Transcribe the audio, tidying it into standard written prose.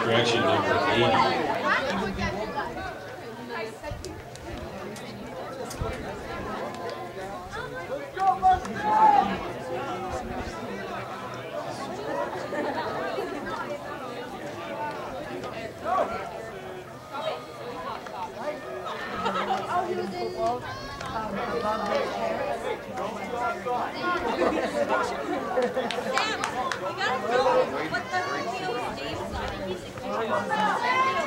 Correction number 80. Sam, you gotta know what the name's on.